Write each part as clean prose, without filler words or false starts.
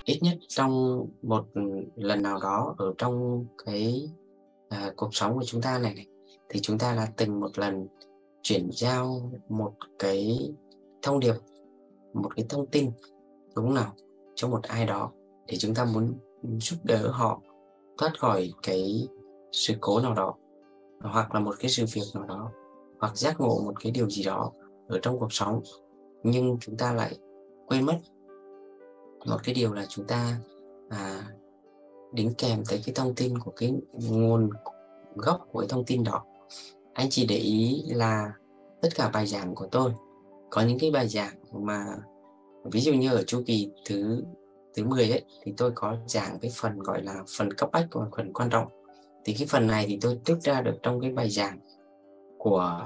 ít nhất trong một lần nào đó ở trong cái cuộc sống của chúng ta này, thì chúng ta đã từng một lần chuyển giao một cái thông điệp, một cái thông tin đúng nào cho một ai đó, để chúng ta muốn giúp đỡ họ thoát khỏi cái sự cố nào đó, hoặc là một cái sự việc nào đó, hoặc giác ngộ một cái điều gì đó ở trong cuộc sống. Nhưng chúng ta lại quên mất một cái điều là chúng ta đính kèm tới cái thông tin của cái nguồn gốc của cái thông tin đó. Anh chỉ để ý là tất cả bài giảng của tôi, có những cái bài giảng mà ví dụ như ở chu kỳ thứ 10 ấy, thì tôi có giảng cái phần gọi là phần cấp bách và phần quan trọng. Thì cái phần này thì tôi trích ra được trong cái bài giảng của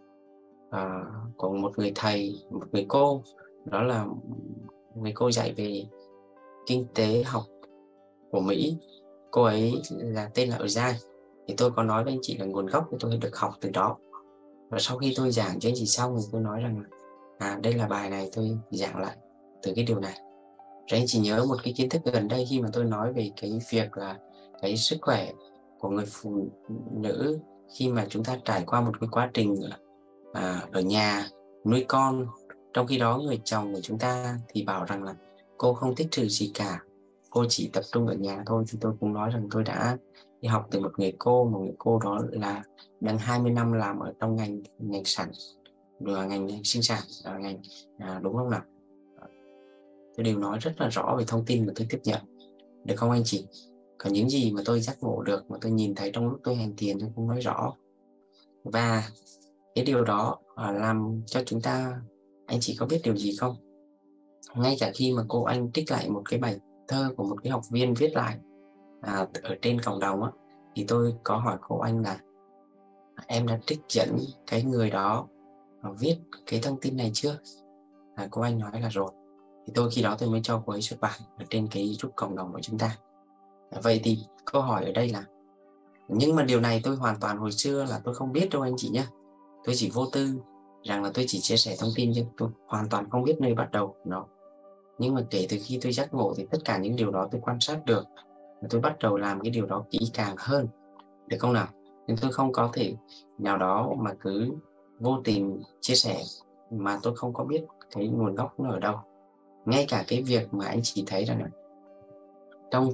của một người thầy, một người cô, đó là người cô dạy về kinh tế học của Mỹ. Cô ấy là tên là Ozai. Thì tôi có nói với anh chị là nguồn gốc của tôi được học từ đó. Và sau khi tôi giảng cho anh chị xong thì tôi nói rằng đây là bài này tôi giảng lại từ cái điều này. Rồi anh chị nhớ một cái kiến thức gần đây khi mà tôi nói về cái việc là cái sức khỏe của người phụ nữ khi mà chúng ta trải qua một cái quá trình ở nhà nuôi con, trong khi đó người chồng của chúng ta thì bảo rằng là cô không tích trữ gì cả, cô chỉ tập trung ở nhà thôi. Thì tôi cũng nói rằng tôi đã đi học từ một người cô đó là đang 20 năm làm ở trong ngành sản, ngành sinh sản, ngành đúng không nào? Tôi đều nói rất là rõ về thông tin mà tôi tiếp nhận, được không anh chị? Còn những gì mà tôi giác ngộ được, mà tôi nhìn thấy trong lúc tôi hành thiền, tôi cũng nói rõ. Và cái điều đó làm cho chúng ta, anh chị có biết điều gì không? Ngay cả khi mà cô anh trích lại một cái bài thơ của một cái học viên viết lại ở trên cộng đồng á, thì tôi có hỏi cô anh là em đã trích dẫn cái người đó viết cái thông tin này chưa? Cô anh nói là rồi. Thì tôi khi đó tôi mới cho cô ấy xuất bản ở trên cái group cộng đồng của chúng ta. Vậy thì câu hỏi ở đây là, nhưng mà điều này tôi hoàn toàn hồi xưa là tôi không biết đâu anh chị nhé. Tôi chỉ vô tư rằng là tôi chỉ chia sẻ thông tin, chứ tôi hoàn toàn không biết nơi bắt đầu nó. Nhưng mà kể từ khi tôi giác ngộ thì tất cả những điều đó tôi quan sát được, và tôi bắt đầu làm cái điều đó kỹ càng hơn, được không nào? Nhưng tôi không có thể nào đó mà cứ vô tình chia sẻ mà tôi không có biết cái nguồn gốc nó ở đâu. Ngay cả cái việc mà anh chị thấy rằng trong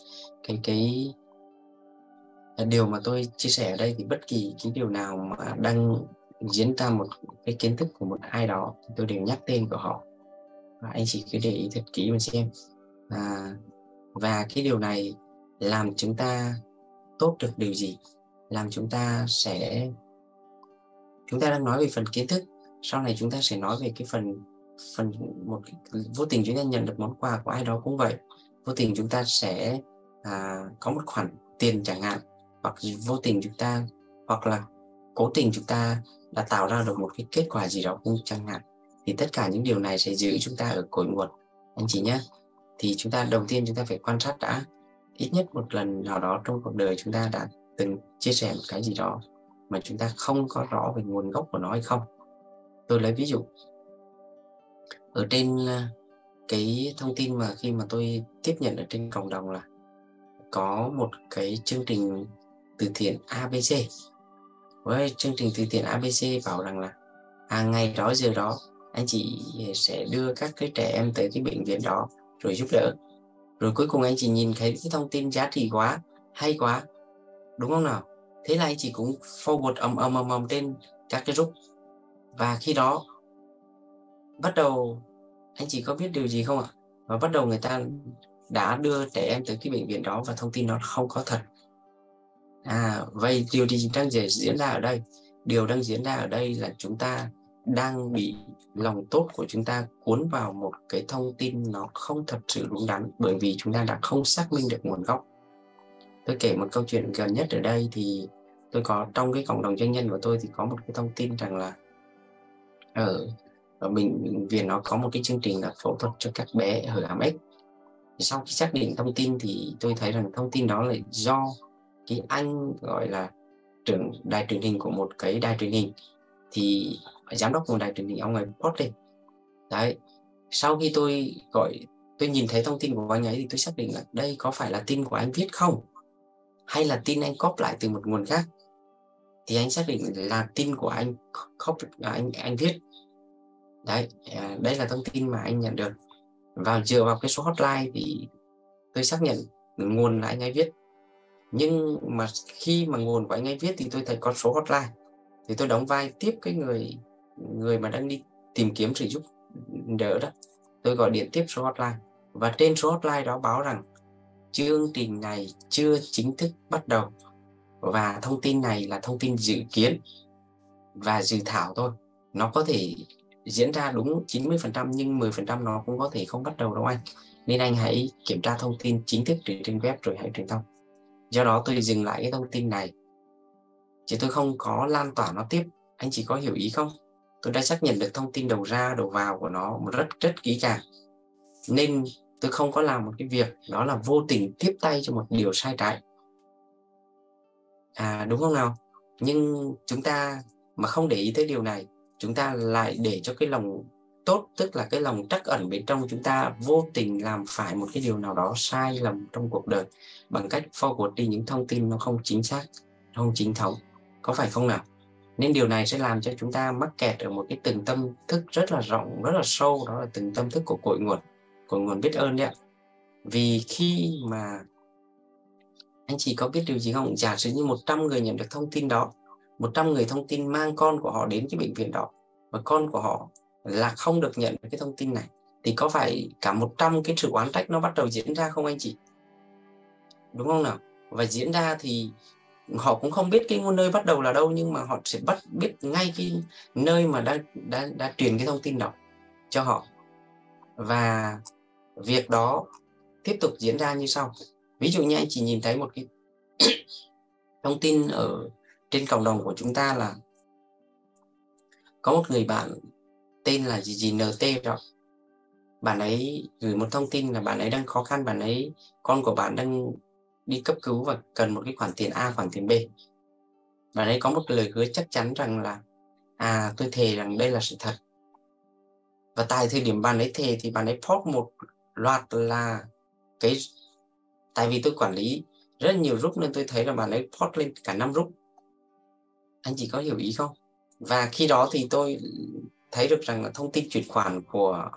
cái điều mà tôi chia sẻ ở đây, thì bất kỳ cái điều nào mà đang diễn ra một cái kiến thức của một ai đó thì tôi đều nhắc tên của họ, và anh chị cứ để ý thật kỹ mà xem. Và cái điều này làm chúng ta tốt được điều gì? Làm chúng ta đang nói về phần kiến thức, sau này chúng ta sẽ nói về cái phần một vô tình chúng ta nhận được món quà của ai đó cũng vậy. Vô tình chúng ta sẽ có một khoản tiền chẳng hạn, hoặc vô tình chúng ta, hoặc là cố tình chúng ta đã tạo ra được một cái kết quả gì đó cũng chẳng hạn. Thì tất cả những điều này sẽ giữ chúng ta ở cội nguồn anh chị nhé. Thì chúng ta đầu tiên chúng ta phải quan sát đã, ít nhất một lần nào đó trong cuộc đời chúng ta đã từng chia sẻ một cái gì đó mà chúng ta không có rõ về nguồn gốc của nó hay không. Tôi lấy ví dụ ở trên cái thông tin mà khi mà tôi tiếp nhận ở trên cộng đồng là có một cái chương trình từ thiện ABC. Với chương trình từ thiện ABC bảo rằng là ngày đó giờ đó anh chị sẽ đưa các cái trẻ em tới cái bệnh viện đó rồi giúp đỡ. Rồi cuối cùng anh chị nhìn thấy cái thông tin giá trị quá, hay quá, đúng không nào? Thế là anh chị cũng forward ầm trên các cái group. Và khi đó bắt đầu, anh chị có biết điều gì không ạ? Và bắt đầu người ta đã đưa trẻ em tới cái bệnh viện đó và thông tin nó không có thật. Vậy điều gì đang diễn ra ở đây? Điều đang diễn ra ở đây là chúng ta đang bị lòng tốt của chúng ta cuốn vào một cái thông tin nó không thật sự đúng đắn, bởi vì chúng ta đã không xác minh được nguồn gốc. Tôi kể một câu chuyện gần nhất ở đây, thì tôi có trong cái cộng đồng doanh nhân của tôi thì có một cái thông tin rằng là ở bệnh viện nó có một cái chương trình là phẫu thuật cho các bé hở hàm ếch. Sau khi xác định thông tin thì tôi thấy rằng thông tin đó là do cái anh gọi là trưởng đài truyền hình của một cái đài truyền hình, thì giám đốc của đài truyền hình ông ấy post lên đấy. Sau khi tôi nhìn thấy thông tin của anh ấy thì tôi xác định là đây có phải là tin của anh viết không, hay là tin anh copy lại từ một nguồn khác. Thì anh xác định là tin của anh copy, anh viết. Đấy, đây là thông tin mà anh nhận được. Và dựa vào cái số hotline thì tôi xác nhận nguồn là anh ấy viết. Nhưng mà khi mà nguồn của anh ấy viết thì tôi thấy có số hotline, thì tôi đóng vai tiếp cái người mà đang đi tìm kiếm sự giúp đỡ đó. Tôi gọi điện tiếp số hotline, và trên số hotline đó báo rằng chương trình này chưa chính thức bắt đầu, và thông tin này là thông tin dự kiến và dự thảo thôi. Nó có thể diễn ra đúng 90%, nhưng 10% nó cũng có thể không bắt đầu đâu anh. Nên anh hãy kiểm tra thông tin chính thức trên web rồi hãy truyền thông. Do đó tôi dừng lại cái thông tin này, chứ tôi không có lan tỏa nó tiếp. Anh chỉ có hiểu ý không? Tôi đã xác nhận được thông tin đầu ra đầu vào của nó rất kỹ càng, nên tôi không có làm một cái việc đó là vô tình tiếp tay cho một điều sai trái, đúng không nào? Nhưng chúng ta mà không để ý tới điều này, chúng ta lại để cho cái lòng tốt, tức là cái lòng trắc ẩn bên trong chúng ta, vô tình làm phải một cái điều nào đó sai lầm trong cuộc đời, bằng cách forward đi những thông tin nó không chính xác, không chính thống, có phải không nào? Nên điều này sẽ làm cho chúng ta mắc kẹt ở một cái từng tâm thức rất là rộng, rất là sâu, đó là từng tâm thức của cội nguồn biết ơn đấy ạ. Vì khi mà anh chị có biết điều gì không? Giả sử như 100 người nhận được thông tin đó, 100 người thông tin mang con của họ đến cái bệnh viện đó, và con của họ là không được nhận cái thông tin này, thì có phải cả 100 cái sự oán trách nó bắt đầu diễn ra không anh chị? Đúng không nào? Và diễn ra thì họ cũng không biết cái nguồn nơi bắt đầu là đâu, nhưng mà họ sẽ biết ngay cái nơi mà đã truyền cái thông tin đó cho họ. Và việc đó tiếp tục diễn ra như sau. Ví dụ như anh chỉ nhìn thấy một cái thông tin ở trên cộng đồng của chúng ta là có một người bạn tên là GNT rồi. Bạn ấy gửi một thông tin là bạn ấy đang khó khăn, con của bạn đang đi cấp cứu và cần một cái khoản tiền A, khoản tiền B. Bạn ấy có một lời hứa chắc chắn rằng là tôi thề rằng đây là sự thật. Và tại thời điểm bạn ấy thề thì bạn ấy post một loạt là tại vì tôi quản lý rất nhiều group nên tôi thấy là bạn ấy post lên cả 5 group. Anh chị có hiểu ý không? Và khi đó thì tôi thấy được rằng là thông tin chuyển khoản của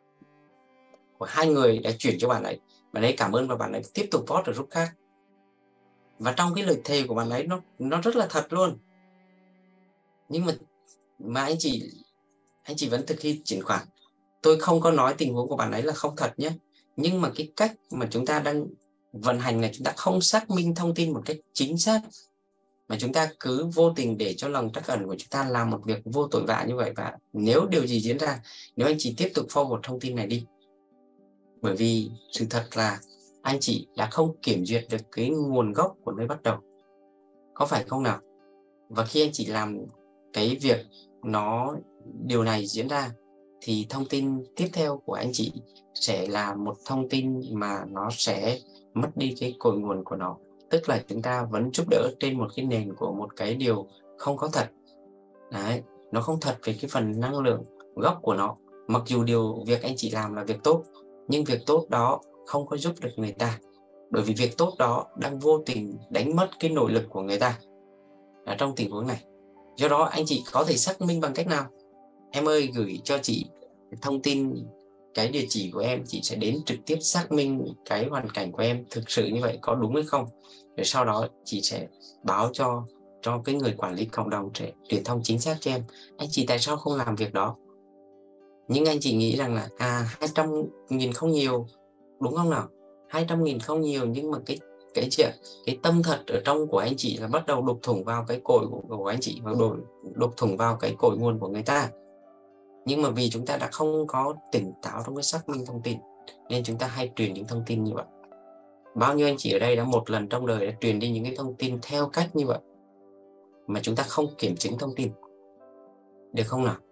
hai người đã chuyển cho bạn ấy cảm ơn và bạn ấy tiếp tục post ở group khác. Và trong cái lời thề của bạn ấy nó rất là thật luôn. Nhưng mà anh chị vẫn thực hiện chuyển khoản. Tôi không có nói tình huống của bạn ấy là không thật nhé, nhưng mà cái cách mà chúng ta đang vận hành là chúng ta không xác minh thông tin một cách chính xác, mà chúng ta cứ vô tình để cho lòng trắc ẩn của chúng ta làm một việc vô tội vạ như vậy. Và nếu điều gì diễn ra, nếu anh chị tiếp tục forward thông tin này đi, bởi vì sự thật là anh chị đã không kiểm duyệt được cái nguồn gốc của nơi bắt đầu, có phải không nào? Và khi anh chị làm cái việc điều này diễn ra, thì thông tin tiếp theo của anh chị sẽ là một thông tin mà nó sẽ mất đi cái cội nguồn của nó. Tức là chúng ta vẫn giúp đỡ trên một cái nền của một cái điều không có thật. Đấy, nó không thật về cái phần năng lượng gốc của nó. Mặc dù việc anh chị làm là việc tốt, nhưng việc tốt đó không có giúp được người ta, bởi vì việc tốt đó đang vô tình đánh mất cái nội lực của người ta trong tình huống này. Do đó anh chị có thể xác minh bằng cách nào? Em ơi, gửi cho chị thông tin cái địa chỉ của em, chị sẽ đến trực tiếp xác minh cái hoàn cảnh của em thực sự như vậy có đúng hay không, rồi sau đó chị sẽ báo cho cái người quản lý cộng đồng sẽ truyền thông chính xác cho em. Anh chị tại sao không làm việc đó? Nhưng anh chị nghĩ rằng là 200.000 không nhiều, đúng không nào? 200.000 không nhiều, nhưng mà cái tâm thật ở trong của anh chị là bắt đầu đục thủng vào cái cội của anh chị, và đục thủng vào cái cội nguồn của người ta. Nhưng mà vì chúng ta đã không có tỉnh táo trong cái xác minh thông tin, nên chúng ta hay truyền những thông tin như vậy. Bao nhiêu anh chị ở đây đã một lần trong đời đã truyền đi những cái thông tin theo cách như vậy, mà chúng ta không kiểm chứng thông tin, được không nào?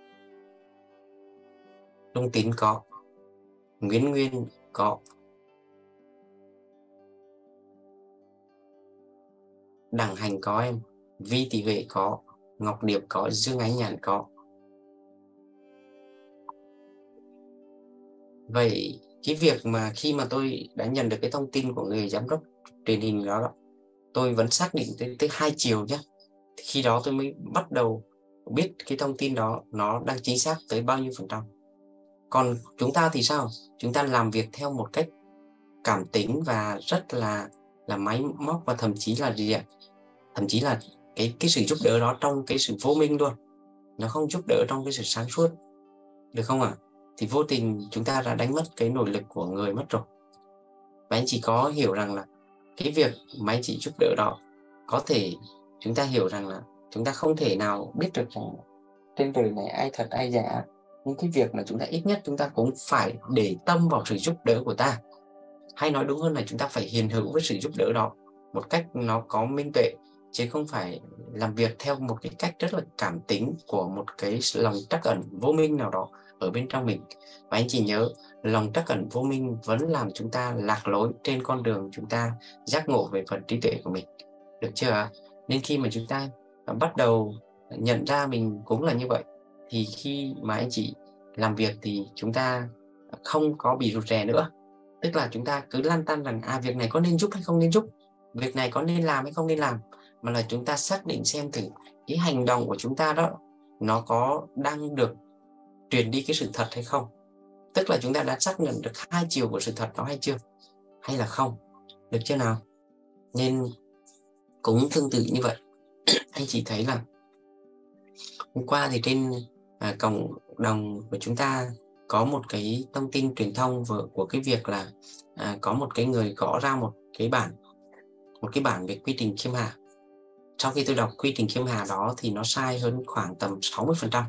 Trung Tín có, Nguyễn Nguyên có, Đặng Hành có em, Vi Thị Huệ có, Ngọc Điệp có, Dương Ánh Nhàn có. Vậy cái việc mà khi mà tôi đã nhận được cái thông tin của người giám đốc truyền hình đó, tôi vẫn xác định tới 2 chiều nhé. Khi đó tôi mới bắt đầu biết cái thông tin đó nó đang chính xác tới bao nhiêu %. Còn chúng ta thì sao? Chúng ta làm việc theo một cách cảm tính và rất là máy móc, và thậm chí là gì ạ? Thậm chí là cái sự giúp đỡ đó trong cái sự vô minh luôn. Nó không giúp đỡ trong cái sự sáng suốt. Được không ạ? Thì vô tình chúng ta đã đánh mất cái nội lực của người mất rồi. Và anh chị có hiểu rằng là cái việc mà anh chị giúp đỡ đó, có thể chúng ta hiểu rằng là chúng ta không thể nào biết được rằng trên đời này ai thật ai giả. Nhưng cái việc mà chúng ta ít nhất chúng ta cũng phải để tâm vào sự giúp đỡ của ta. Hay nói đúng hơn là chúng ta phải hiền hữu với sự giúp đỡ đó một cách nó có minh tuệ, chứ không phải làm việc theo một cái cách rất là cảm tính của một cái lòng trắc ẩn vô minh nào đó ở bên trong mình. Và anh chị nhớ, lòng trắc ẩn vô minh vẫn làm chúng ta lạc lối trên con đường chúng ta giác ngộ về phần trí tuệ của mình. Được chưa ạ? Nên khi mà chúng ta bắt đầu nhận ra mình cũng là như vậy, thì khi mà anh chị làm việc thì chúng ta không có bị rụt rè nữa. Tức là chúng ta cứ lăn tăn rằng việc này có nên giúp hay không nên giúp, việc này có nên làm hay không nên làm, mà là chúng ta xác định xem thử cái hành động của chúng ta đó nó có đang được truyền đi cái sự thật hay không. Tức là chúng ta đã xác nhận được 2 chiều của sự thật đó hay chưa, hay là không. Được chưa nào? Nên cũng tương tự như vậy. Anh chỉ thấy là hôm qua thì trên cộng đồng của chúng ta có một cái thông tin truyền thông của cái việc là có một cái người gõ ra một cái bản về quy trình khiêm hạ. Sau khi tôi đọc quy trình khiêm hạ đó thì nó sai hơn khoảng tầm 60%.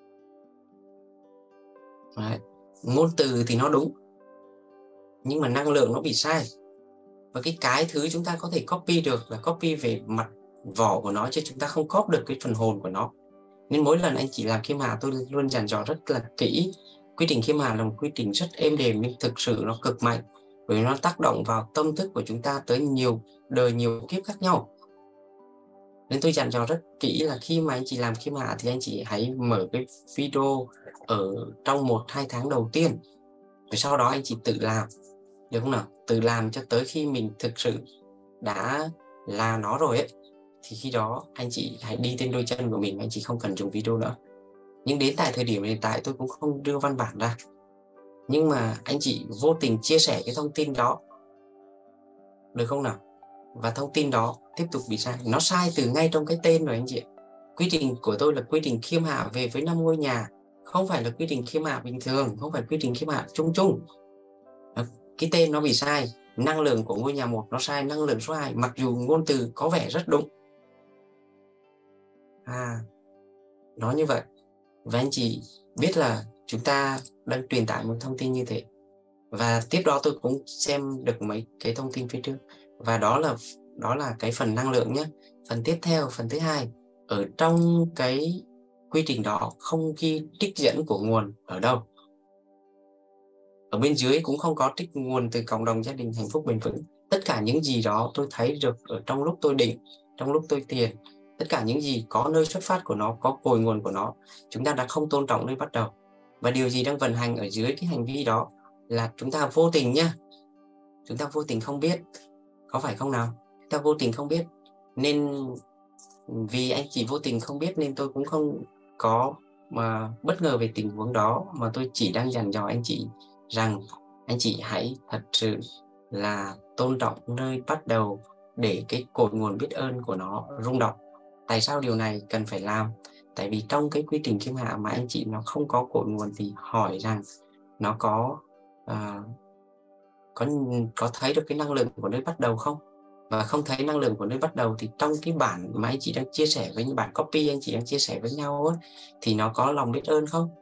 Đấy. Ngôn từ thì nó đúng, nhưng mà năng lượng nó bị sai. Và cái thứ chúng ta có thể copy được là copy về mặt vỏ của nó, chứ chúng ta không copy được cái phần hồn của nó. Nên mỗi lần anh chị làm khiêm hạ, tôi luôn dặn dò rất là kỹ. Quy trình khiêm hạ là một quy trình rất êm đềm, nhưng thực sự nó cực mạnh, bởi nó tác động vào tâm thức của chúng ta tới nhiều đời nhiều kiếp khác nhau. Nên tôi dặn dò rất kỹ là khi mà anh chị làm khiêm hạ thì anh chị hãy mở cái video ở trong 1-2 tháng đầu tiên, rồi sau đó anh chị tự làm, được không nào? Tự làm cho tới khi mình thực sự đã là nó rồi ấy, thì khi đó anh chị hãy đi trên đôi chân của mình, anh chị không cần dùng video nữa. Nhưng đến tại thời điểm hiện tại tôi cũng không đưa văn bản ra, nhưng mà anh chị vô tình chia sẻ cái thông tin đó, được không nào? Và thông tin đó tiếp tục bị sai. Nó sai từ ngay trong cái tên rồi anh chị. Quy trình của tôi là quy trình khiêm hạ về với 5 ngôi nhà, không phải là quy trình khiêm hạ bình thường, không phải quy trình khiêm hạ chung chung. Cái tên nó bị sai, năng lượng của ngôi nhà 1 nó sai năng lượng số 2, mặc dù ngôn từ có vẻ rất đúng. Nó như vậy. Và anh chị biết là chúng ta đang truyền tải một thông tin như thế. Và tiếp đó tôi cũng xem được mấy cái thông tin phía trước, và đó là cái phần năng lượng nhé. Phần tiếp theo, phần thứ hai, ở trong cái quy trình đó không ghi trích dẫn của nguồn ở đâu. Ở bên dưới cũng không có trích nguồn từ cộng đồng gia đình hạnh phúc bền vững. Tất cả những gì đó tôi thấy được ở trong lúc tôi định, trong lúc tôi thiền, tất cả những gì có nơi xuất phát của nó, có cội nguồn của nó, chúng ta đã không tôn trọng nơi bắt đầu. Và điều gì đang vận hành ở dưới cái hành vi đó là chúng ta vô tình nhá. Chúng ta vô tình không biết, có phải không nào? Chúng ta vô tình không biết. Nên vì anh chị vô tình không biết nên tôi cũng không có mà bất ngờ về tình huống đó, mà tôi chỉ đang dặn dò anh chị rằng anh chị hãy thật sự là tôn trọng nơi bắt đầu để cái cội nguồn biết ơn của nó rung động. Tại sao điều này cần phải làm? Tại vì trong cái quy trình khiêm hạ mà anh chị nó không có cội nguồn thì hỏi rằng nó có thấy được cái năng lượng của nơi bắt đầu không? Và không thấy năng lượng của nơi bắt đầu thì trong cái bản mà anh chị đang chia sẻ với những bản copy anh chị đang chia sẻ với nhau á, thì nó có lòng biết ơn không?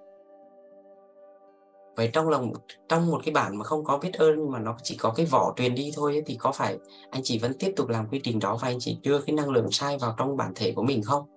Vậy trong một cái bản mà không có biết ơn mà nó chỉ có cái vỏ truyền đi thôi ấy, thì có phải anh chị vẫn tiếp tục làm quy trình đó và anh chị đưa cái năng lượng sai vào trong bản thể của mình không?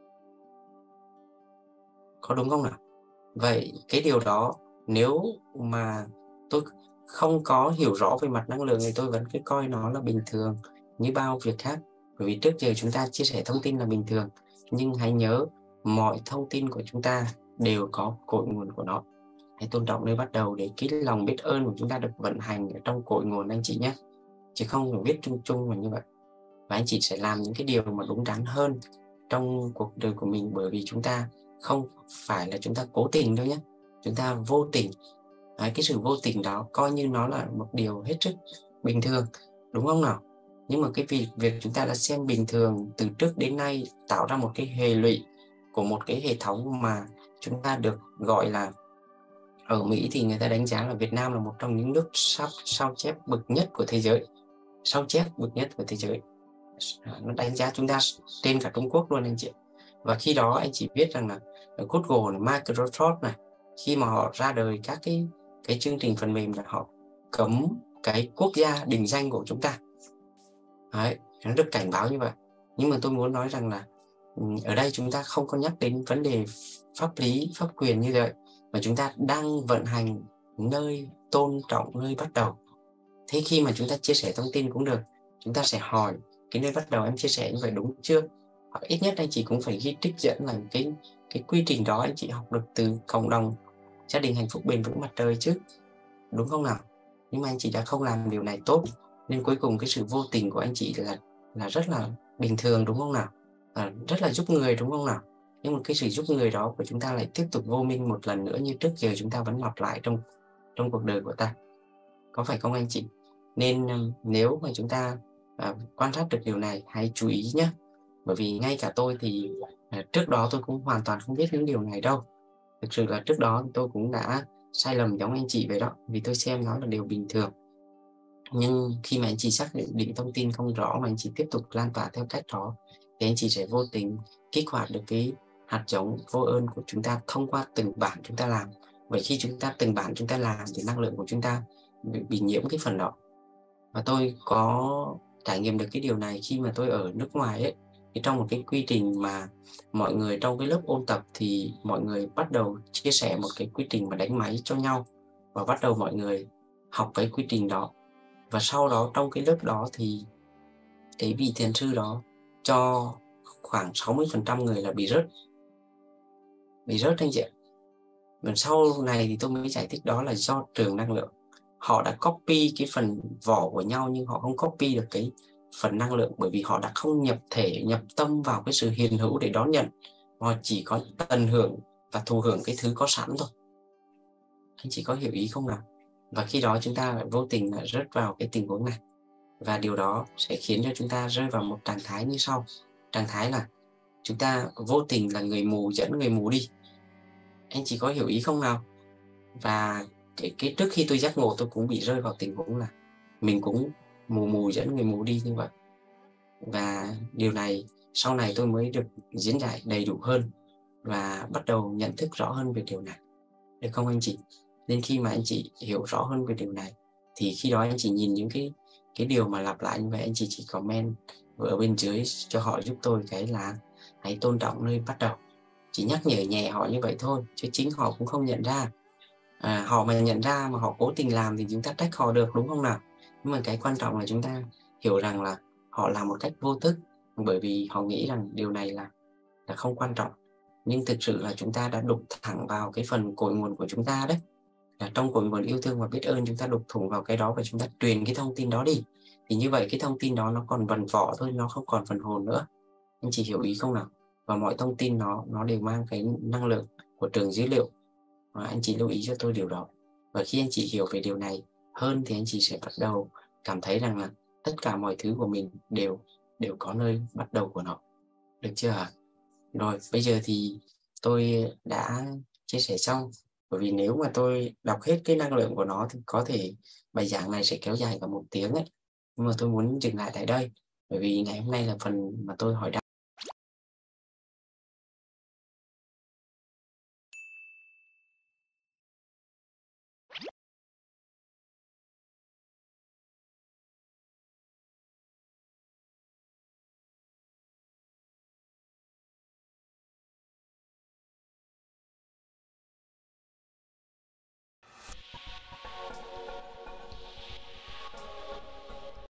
Có đúng không nào? Vậy cái điều đó nếu mà tôi không có hiểu rõ về mặt năng lượng thì tôi vẫn cứ coi nó là bình thường như bao việc khác. Bởi vì trước giờ chúng ta chia sẻ thông tin là bình thường, nhưng hãy nhớ mọi thông tin của chúng ta đều có cội nguồn của nó. hãy tôn trọng nơi bắt đầu để cái lòng biết ơn của chúng ta được vận hành ở trong cội nguồn anh chị nhé, chứ không phải viết chung chung mà như vậy. Và anh chị sẽ làm những cái điều mà đúng đắn hơn trong cuộc đời của mình, bởi vì chúng ta không phải là chúng ta cố tình đâu nhé, chúng ta vô tình. Đấy, cái sự vô tình đó coi như nó là một điều hết sức bình thường, đúng không nào? Nhưng mà cái việc chúng ta đã xem bình thường từ trước đến nay tạo ra một cái hệ lụy của một cái hệ thống mà chúng ta được gọi là, ở Mỹ thì người ta đánh giá là Việt Nam là một trong những nước sao chép bậc nhất của thế giới, sao chép bậc nhất của thế giới. Nó đánh giá chúng ta trên cả Trung Quốc luôn anh chị. Và khi đó anh chị biết rằng là Google, Microsoft này, khi mà họ ra đời các cái chương trình phần mềm là họ cấm cái quốc gia định danh của chúng ta. Đấy, nó được cảnh báo như vậy. Nhưng mà tôi muốn nói rằng là ở đây chúng ta không có nhắc đến vấn đề pháp lý, pháp quyền như vậy, mà chúng ta đang vận hành nơi tôn trọng nơi bắt đầu. Thế khi mà chúng ta chia sẻ thông tin cũng được, chúng ta sẽ hỏi cái nơi bắt đầu em chia sẻ như vậy đúng chưa? Hoặc ít nhất anh chị cũng phải ghi trích dẫn là cái quy trình đó anh chị học được từ cộng đồng gia đình hạnh phúc bền vững mặt trời chứ, đúng không nào? Nhưng mà anh chị đã không làm điều này tốt, nên cuối cùng cái sự vô tình của anh chị là rất là bình thường, đúng không nào? Rất là giúp người, đúng không nào? Nhưng mà cái sự giúp người đó của chúng ta lại tiếp tục vô minh một lần nữa, như trước giờ chúng ta vẫn lặp lại trong cuộc đời của ta, có phải không anh chị? Nên nếu mà chúng ta quan sát được điều này, hãy chú ý nhé. Bởi vì ngay cả tôi thì trước đó tôi cũng hoàn toàn không biết những điều này đâu. Thực sự là trước đó tôi cũng đã sai lầm giống anh chị vậy đó, vì tôi xem nó là điều bình thường. Nhưng khi mà anh chị xác định thông tin không rõ mà anh chị tiếp tục lan tỏa theo cách đó, thì anh chị sẽ vô tình kích hoạt được cái hạt giống vô ơn của chúng ta thông qua từng bản chúng ta làm. Vậy khi chúng ta từng bản chúng ta làm thì năng lượng của chúng ta bị nhiễm cái phần đó. Và tôi có trải nghiệm được cái điều này khi mà tôi ở nước ngoài ấy. Thì trong một cái quy trình mà mọi người trong cái lớp ôn tập thì mọi người bắt đầu chia sẻ một cái quy trình mà đánh máy cho nhau, và bắt đầu mọi người học cái quy trình đó. Và sau đó trong cái lớp đó thì cái vị thiền sư đó cho khoảng 60% người là bị rớt anh chị ạ. Và sau này thì tôi mới giải thích đó là do trường năng lượng. Họ đã copy cái phần vỏ của nhau nhưng họ không copy được cái phần năng lượng, bởi vì họ đã không nhập thể, nhập tâm vào cái sự hiền hữu để đón nhận. Họ chỉ có tận hưởng và thụ hưởng cái thứ có sẵn thôi. Anh chị có hiểu ý không nào? Và khi đó chúng ta lại vô tình lại rớt vào cái tình huống này. Và điều đó sẽ khiến cho chúng ta rơi vào một trạng thái như sau. Trạng thái là chúng ta vô tình là người mù dẫn người mù đi. Anh chị có hiểu ý không nào? Và cái trước khi tôi giác ngộ tôi cũng bị rơi vào tình huống là mình cũng mù mù dẫn người mù đi như vậy. Và điều này sau này tôi mới được diễn giải đầy đủ hơn và bắt đầu nhận thức rõ hơn về điều này, được không anh chị? Nên khi mà anh chị hiểu rõ hơn về điều này thì khi đó anh chị nhìn những cái điều mà lặp lại như vậy, anh chị chỉ comment ở bên dưới cho họ giúp tôi cái là hãy tôn trọng nơi bắt đầu. Chỉ nhắc nhở nhẹ họ như vậy thôi, chứ chính họ cũng không nhận ra. Họ mà nhận ra mà họ cố tình làm thì chúng ta trách họ được, đúng không nào? Nhưng mà cái quan trọng là chúng ta hiểu rằng là họ làm một cách vô thức, bởi vì họ nghĩ rằng điều này là không quan trọng. Nhưng thực sự là chúng ta đã đụng thẳng vào cái phần cội nguồn của chúng ta đấy. Là trong cội nguồn yêu thương và biết ơn, chúng ta đục thủng vào cái đó và chúng ta truyền cái thông tin đó đi. Thì như vậy cái thông tin đó nó còn vần vỏ thôi, nó không còn phần hồn nữa. Anh chị hiểu ý không nào? Và mọi thông tin nó đều mang cái năng lượng của trường dữ liệu. Anh chị lưu ý cho tôi điều đó. Và khi anh chị hiểu về điều này hơn thì anh chị sẽ bắt đầu cảm thấy rằng là tất cả mọi thứ của mình đều đều có nơi bắt đầu của nó. Được chưa ạ? Rồi, bây giờ thì tôi đã chia sẻ xong. Bởi vì nếu mà tôi đọc hết cái năng lượng của nó thì có thể bài giảng này sẽ kéo dài cả 1 tiếng ấy. Nhưng mà tôi muốn dừng lại tại đây. Bởi vì ngày hôm nay là phần mà tôi hỏi đáp.